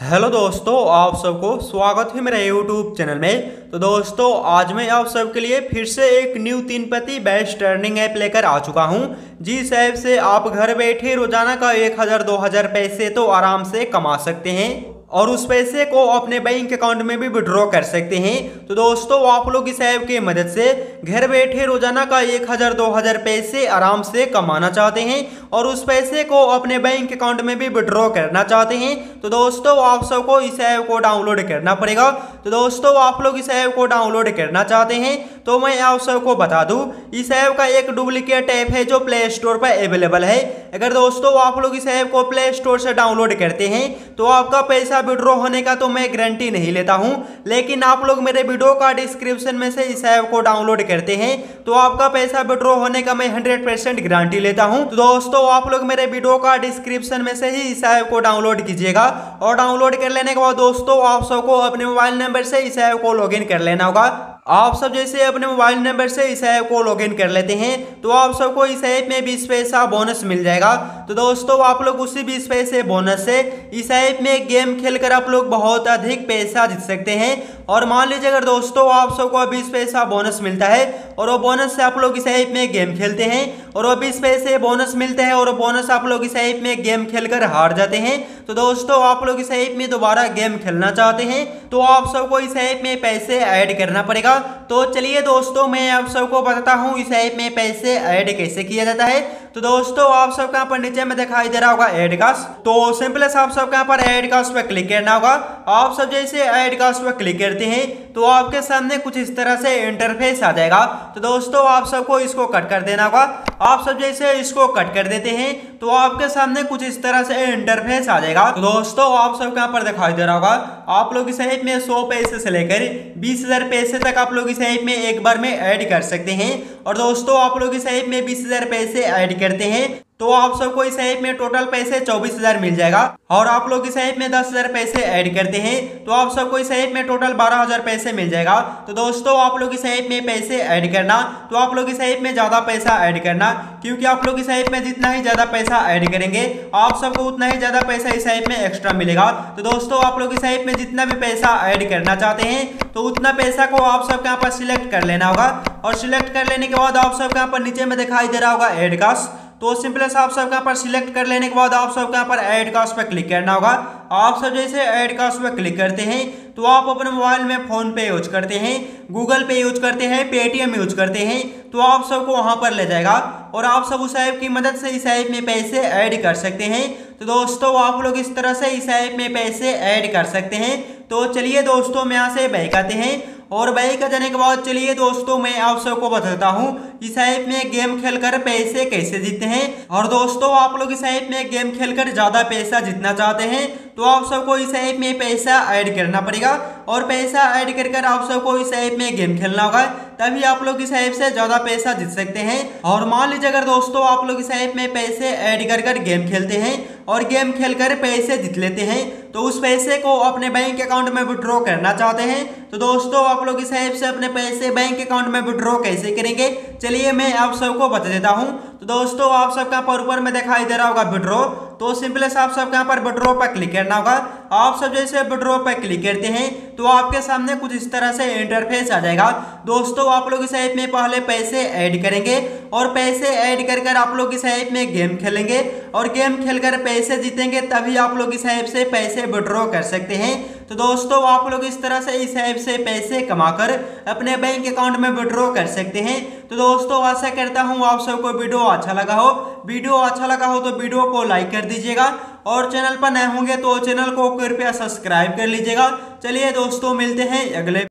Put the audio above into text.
Hello दोस्तों, आप सबको स्वागत है मेरे यूट्यूब चैनल में। तो दोस्तों, आज मैं आप सबके लिए फिर से एक न्यू 3 बेस्ट अर्निंग ऐप लेकर आ चुका हूं, जिस ऐप से आप घर बैठे रोजाना का 1000-2000 पैसे तो आराम से कमा सकते हैं और उस पैसे को अपने बैंक अकाउंट में भी विड्रॉ कर सकते हैं। तो दोस्तों, आप लोग इस ऐप की मदद से घर बैठे रोजाना का 1000-2000 पैसे आराम से कमाना चाहते हैं और उस पैसे को अपने बैंक अकाउंट में भी विड्रॉ करना चाहते हैं। तो दोस्तों, आप सबको इस ऐप को डाउनलोड करना पड़ेगा। तो दोस्तों, आप लोग इस ऐप को डाउनलोड करना चाहते हैं तो मैं आप सबको बता दूं, इस ऐप का एक डुप्लीकेट ऐप है जो प्ले स्टोर पर अवेलेबल है। अगर दोस्तों आप लोग इस ऐप को प्ले स्टोर से डाउनलोड करते हैं तो आपका पैसा विड्रॉ होने का तो मैं गारंटी नहीं लेता हूं, लेकिन आप लोग मेरे वीडियो का डिस्क्रिप्शन में से इस ऐप को डाउनलोड करते हैं तो आपका पैसा विड्रॉ होने का मैं 100% गारंटी लेता हूं। तो दोस्तों, आप लोग मेरे वीडियो का डिस्क्रिप्शन में से ही इस ऐप को डाउनलोड कीजिएगा और डाउनलोड कर लेने के बाद दोस्तों आप सबको अपने मोबाइल नंबर से इस ऐप को लॉगिन कर लेना होगा। आप सब जैसे अपने मोबाइल नंबर से इस ऐप को लॉगिन कर लेते हैं तो आप सबको इस ऐप में 20 पैसा बोनस मिल जाएगा। तो दोस्तों, आप लोग उसी 20 पैसे बोनस से इस ऐप में गेम खेलकर आप लोग बहुत अधिक पैसा जीत सकते हैं। और मान लीजिए अगर दोस्तों आप सबको 20 पैसा बोनस मिलता है और वो बोनस से आप लोग इस ऐप में गेम खेलते हैं और वो 20 पैसे बोनस मिलते हैं और बोनस आप लोग इस ऐप में गेम खेलकर हार जाते हैं, तो दोस्तों आप लोग इस ऐप में दोबारा गेम खेलना चाहते हैं तो आप सबको इस ऐप में पैसे ऐड करना पड़ेगा। तो चलिए दोस्तों, मैं आप सबको बताता हूं इस ऐप में पैसे ऐड कैसे किया जाता है। तो दोस्तों, आप सबका यहाँ पर नीचे में दिखाई दे रहा होगा ऐड कास्ट, तो सिंपल आप सबका यहाँ पर ऐड कास्ट पर क्लिक करना होगा। आप सब जैसे ऐड कास्ट पर क्लिक करते हैं तो आपके सामने कुछ इस तरह से इंटरफेस आ जाएगा। तो दोस्तों, आप सबको इसको कट कर देना होगा। आप सब जैसे इसको कट कर देते हैं तो आपके सामने कुछ इस तरह से इंटरफेस आ जाएगा। तो दोस्तों, आप सबके यहाँ पर दिखाई दे रहा होगा, आप लोग इस ऐप में 100 पैसे से लेकर 20,000 पैसे तक आप लोग इस ऐप में एक बार में ऐड कर सकते हैं। और दोस्तों, आप लोग इस ऐप में 20,000 पैसे ऐड करते हैं तो आप सबको इस ऐप में टोटल पैसे 24,000 मिल जाएगा। और आप लोग इस ऐप में 10,000 पैसे ऐड करते हैं तो आप सबको इस ऐप में टोटल 12,000 पैसे मिल जाएगा। तो दोस्तों, आप लोग इस ऐप में पैसे ऐड करना, तो आप लोग इस ऐप में ज्यादा पैसा ऐड करना, क्योंकि आप लोग इस ऐप में जितना ही ज्यादा पैसा ऐड करेंगे आप सबको उतना ही ज्यादा पैसा इस ऐप में एक्स्ट्रा मिलेगा। तो दोस्तों, आप लोग इस ऐप में जितना भी पैसा ऐड करना चाहते हैं तो उतना पैसा को आप सबके यहाँ पर सिलेक्ट कर लेना होगा। और सिलेक्ट कर लेने के बाद आप सबके यहाँ पर नीचे में दिखाई दे रहा होगा ऐड कास्ट, तो सिंपल आप सबके यहाँ पर सिलेक्ट कर लेने के बाद आप सबके यहाँ पर ऐड कास्ट पर क्लिक करना होगा। आप सब जैसे ऐड कास्ट पर क्लिक करते हैं तो आप अपने मोबाइल में फोन पे यूज करते हैं, गूगल पे यूज करते हैं, पेटीएम यूज करते हैं, तो आप सबको वहां पर ले जाएगा और आप सब उस ऐप की मदद से इस ऐप में पैसे ऐड कर सकते हैं। तो दोस्तों, आप लोग इस तरह से इस ऐप में पैसे ऐड कर सकते हैं। तो चलिए दोस्तों, मैं यहाँ से बैक आते हैं और बैक आ जाने के बाद चलिए दोस्तों मैं आप सबको बताता हूँ इस ऐप में गेम खेलकर पैसे कैसे जीतते हैं। और दोस्तों, आप लोग इस ऐप में गेम खेलकर ज्यादा पैसा जीतना चाहते हैं तो आप सबको इस ऐप में पैसा ऐड करना पड़ेगा और पैसा ऐड कर आप सबको इस ऐप में गेम खेलना होगा, तभी आप लोग इस ऐप से ज्यादा पैसा जीत सकते हैं। और मान लीजिए अगर दोस्तों आप लोग इस ऐप में पैसे ऐड कर गेम खेलते हैं और गेम खेलकर पैसे जीत लेते हैं तो उस पैसे को अपने बैंक अकाउंट में विड्रॉ करना चाहते हैं तो दोस्तों आप लोग इस ऐप से अपने पैसे बैंक अकाउंट में विड्रॉ कैसे करेंगे, चलिए मैं आप सबको बता देता हूं। तो दोस्तों, आप सबका ऊपर में दिखाई दे रहा होगा विड्रॉ, तो सिंपल आप सबके यहाँ पर विड्रॉ पर क्लिक करना होगा। आप सब जैसे विड्रॉ पर क्लिक करते हैं तो आपके सामने कुछ इस तरह से इंटरफेस आ जाएगा। दोस्तों, आप लोग इस ऐप में पहले पैसे ऐड करेंगे और पैसे ऐड कर आप लोग इस ऐप में गेम खेलेंगे और गेम खेलकर पैसे जीतेंगे, तभी आप लोग इस ऐप से पैसे विड्रॉ कर सकते हैं। तो दोस्तों, आप लोग इस तरह से इस ऐप से पैसे कमाकर अपने बैंक अकाउंट में विड्रॉ कर सकते हैं। तो दोस्तों, आशा करता हूं आप सबको वीडियो अच्छा लगा हो। वीडियो अच्छा लगा हो तो वीडियो को लाइक कर दीजिएगा और चैनल पर नए होंगे तो चैनल को कृपया सब्सक्राइब कर लीजिएगा। चलिए दोस्तों, मिलते हैं अगले